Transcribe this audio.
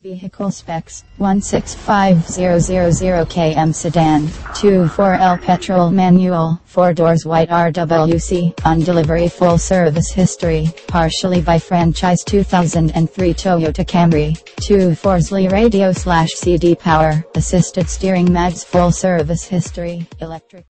Vehicle specs: 165000 km sedan, 2.4L petrol manual, 4 doors white RWC, on delivery full service history, partially by franchise 2003 Toyota Camry, 2.4 Xli radio/CD power, assisted steering mags full service history, electric.